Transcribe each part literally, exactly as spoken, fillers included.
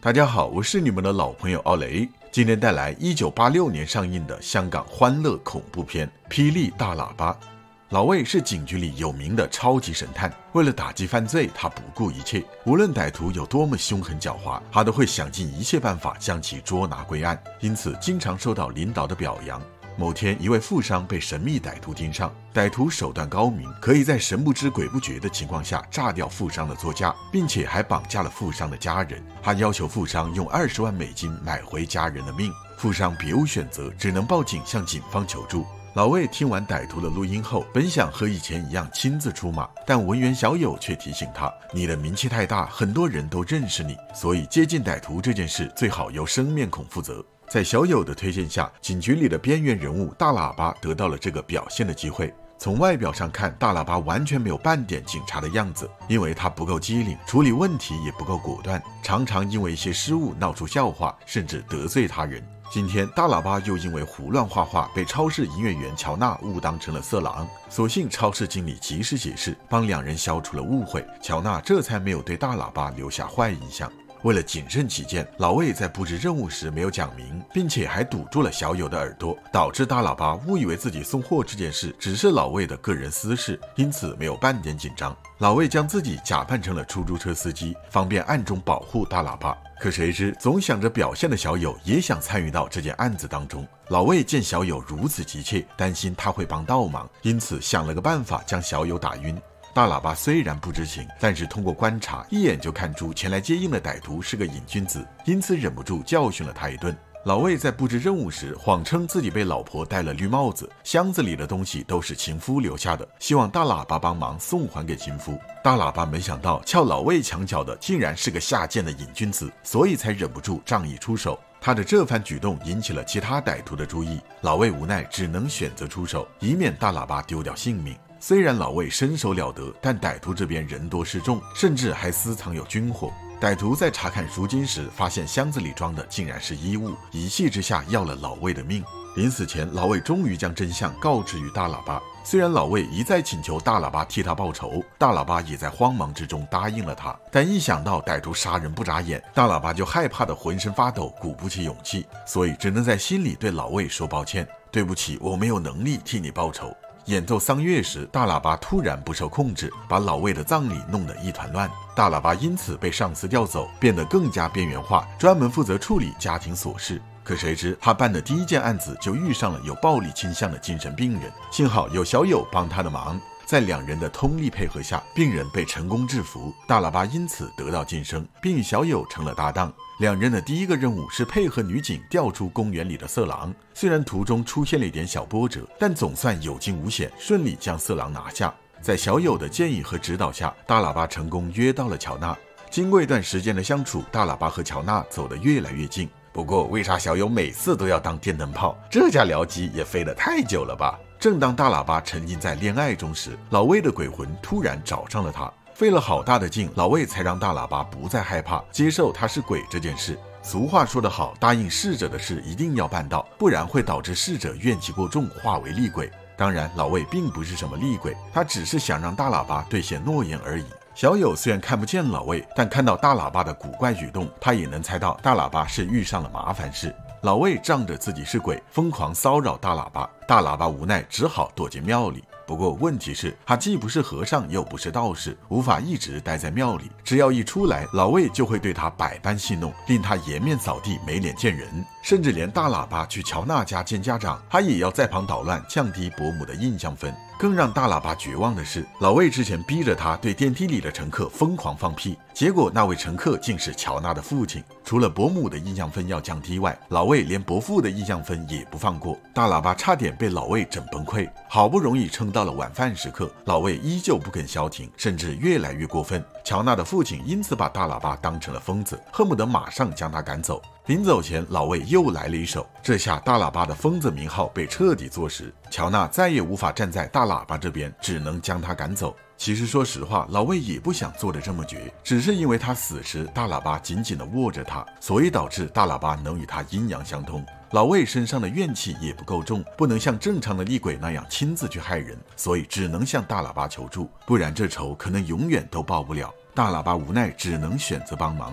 大家好，我是你们的老朋友奥雷，今天带来一九八六年上映的香港欢乐恐怖片《霹雳大喇叭》。老魏是警局里有名的超级神探，为了打击犯罪，他不顾一切，无论歹徒有多么凶狠狡猾，他都会想尽一切办法将其捉拿归案，因此经常受到领导的表扬。某天，一位富商被神秘歹徒盯上，歹徒手段高明，可以在神不知鬼不觉的情况下炸掉富商的座驾，并且还绑架了富商的家人。他要求富商用二十万美金买回家人的命，富商别无选择，只能报警向警方求助。老魏听完歹徒的录音后，本想和以前一样亲自出马，但文员小友却提醒他，你的名气太大，很多人都认识你，所以接近歹徒这件事最好由生面孔负责。在小友的推荐下，警局里的边缘人物大喇叭得到了这个表现的机会。从外表上看，大喇叭完全没有半点警察的样子，因为他不够机灵，处理问题也不够果断，常常因为一些失误闹出笑话，甚至得罪他人。今天大喇叭又因为胡乱画画被超市营业员乔娜误当成了色狼，所幸超市经理及时解释，帮两人消除了误会，乔娜这才没有对大喇叭留下坏印象。为了谨慎起见，老魏在布置任务时没有讲明，并且还堵住了小友的耳朵，导致大喇叭误以为自己送货这件事只是老魏的个人私事，因此没有半点紧张。老魏将自己假扮成了出租车司机，方便暗中保护大喇叭。可谁知总想着表现的小友也想参与到这件案子当中。老魏见小友如此急切，担心他会帮倒忙，因此想了个办法将小友打晕。大喇叭虽然不知情，但是通过观察一眼就看出前来接应的歹徒是个瘾君子，因此忍不住教训了他一顿。老魏在布置任务时谎称自己被老婆戴了绿帽子，箱子里的东西都是情夫留下的，希望大喇叭帮忙送还给情夫。大喇叭没想到撬老魏墙角的竟然是个下贱的瘾君子，所以才忍不住仗义出手。他的这番举动引起了其他歹徒的注意，老魏无奈只能选择出手，以免大喇叭丢掉性命。虽然老魏身手了得，但歹徒这边人多势众，甚至还私藏有军火。歹徒在查看赎金时，发现箱子里装的竟然是衣物，一气之下要了老魏的命。临死前，老魏终于将真相告知于大喇叭。虽然老魏一再请求大喇叭替他报仇，大喇叭也在慌忙之中答应了他，但一想到歹徒杀人不眨眼，大喇叭就害怕的浑身发抖，鼓不起勇气，所以只能在心里对老魏说抱歉，对不起，我没有能力替你报仇。演奏丧乐时，大喇叭突然不受控制，把老魏的葬礼弄得一团乱。大喇叭因此被上司调走，变得更加边缘化，专门负责处理家庭琐事。可谁知他办的第一件案子就遇上了有暴力倾向的精神病人，幸好有小友帮他的忙，在两人的通力配合下，病人被成功制服，大喇叭因此得到晋升，并与小友成了搭档。两人的第一个任务是配合女警调出公园里的色狼，虽然途中出现了一点小波折，但总算有惊无险，顺利将色狼拿下。在小友的建议和指导下，大喇叭成功约到了乔娜。经过一段时间的相处，大喇叭和乔娜走得越来越近。不过为啥小友每次都要当电灯泡？这架僚机也飞得太久了吧？正当大喇叭沉浸在恋爱中时，老魏的鬼魂突然找上了他。费了好大的劲，老魏才让大喇叭不再害怕，接受他是鬼这件事。俗话说得好，答应逝者的事一定要办到，不然会导致逝者怨气过重，化为厉鬼。当然，老魏并不是什么厉鬼，他只是想让大喇叭兑现诺言而已。小友虽然看不见老魏，但看到大喇叭的古怪举动，他也能猜到大喇叭是遇上了麻烦事。老魏仗着自己是鬼，疯狂骚扰大喇叭，大喇叭无奈只好躲进庙里。不过问题是，他既不是和尚又不是道士，无法一直待在庙里，只要一出来，老魏就会对他百般戏弄，令他颜面扫地，没脸见人。甚至连大喇叭去乔娜家见家长，他也要在旁捣乱，降低伯母的印象分。更让大喇叭绝望的是，老魏之前逼着他对电梯里的乘客疯狂放屁，结果那位乘客竟是乔娜的父亲。除了伯母的印象分要降低外，老魏连伯父的印象分也不放过。大喇叭差点被老魏整崩溃，好不容易撑到了晚饭时刻，老魏依旧不肯消停，甚至越来越过分。乔娜的父亲因此把大喇叭当成了疯子，恨不得马上将他赶走。临走前，老魏又来了一手，这下大喇叭的疯子名号被彻底坐实，乔娜再也无法站在大喇叭这边，只能将他赶走。其实说实话，老魏也不想做得这么绝，只是因为他死时大喇叭紧紧地握着他，所以导致大喇叭能与他阴阳相通。老魏身上的怨气也不够重，不能像正常的厉鬼那样亲自去害人，所以只能向大喇叭求助，不然这仇可能永远都报不了。大喇叭无奈只能选择帮忙。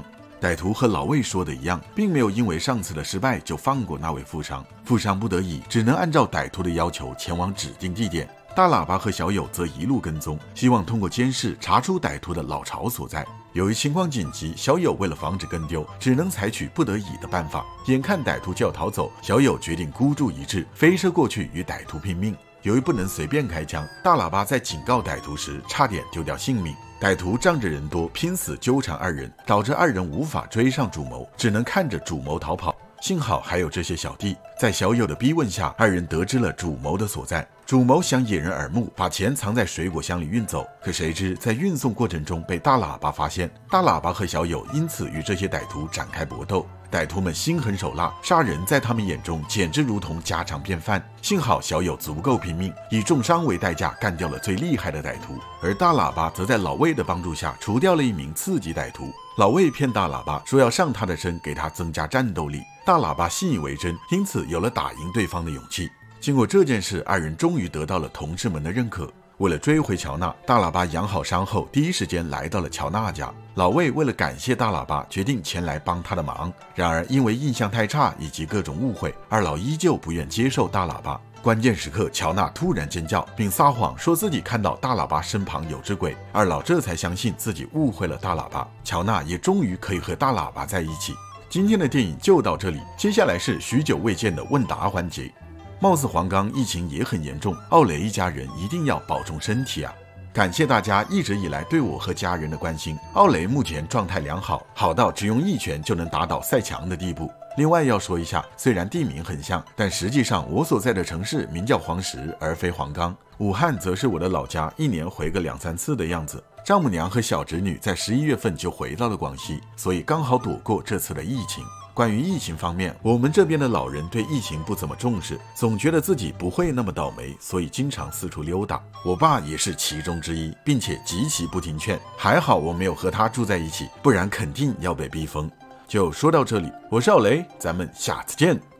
歹徒和老魏说的一样，并没有因为上次的失败就放过那位富商。富商不得已，只能按照歹徒的要求前往指定地点。大喇叭和小友则一路跟踪，希望通过监视查出歹徒的老巢所在。由于情况紧急，小友为了防止跟丢，只能采取不得已的办法。眼看歹徒就要逃走，小友决定孤注一掷，飞射过去与歹徒拼命。由于不能随便开枪，大喇叭在警告歹徒时差点丢掉性命。歹徒仗着人多，拼死纠缠二人，导致二人无法追上主谋，只能看着主谋逃跑。幸好还有这些小弟，在小友的逼问下，二人得知了主谋的所在。主谋想掩人耳目，把钱藏在水果箱里运走，可谁知在运送过程中被大喇叭发现，大喇叭和小友因此与这些歹徒展开搏斗。歹徒们心狠手辣，杀人在他们眼中简直如同家常便饭。幸好小友足够拼命，以重伤为代价干掉了最厉害的歹徒，而大喇叭则在老魏的帮助下除掉了一名次级歹徒。老魏骗大喇叭说要上他的身，给他增加战斗力，大喇叭信以为真，因此有了打赢对方的勇气。经过这件事，二人终于得到了同事们的认可。为了追回乔娜，大喇叭养好伤后，第一时间来到了乔娜家。老魏为了感谢大喇叭，决定前来帮他的忙。然而因为印象太差以及各种误会，二老依旧不愿接受大喇叭。关键时刻，乔娜突然尖叫，并撒谎说自己看到大喇叭身旁有只鬼。二老这才相信自己误会了大喇叭，乔娜也终于可以和大喇叭在一起。今天的电影就到这里，接下来是许久未见的问答环节。貌似黄冈疫情也很严重，奥雷一家人一定要保重身体啊！感谢大家一直以来对我和家人的关心。奥雷目前状态良好，好到只用一拳就能打倒赛强的地步。另外要说一下，虽然地名很像，但实际上我所在的城市名叫黄石，而非黄冈。武汉则是我的老家，一年回个两三次的样子。丈母娘和小侄女在十一月份就回到了广西，所以刚好躲过这次的疫情。关于疫情方面，我们这边的老人对疫情不怎么重视，总觉得自己不会那么倒霉，所以经常四处溜达。我爸也是其中之一，并且极其不听劝。还好我没有和他住在一起，不然肯定要被逼疯。就说到这里，我是奥雷，咱们下次见。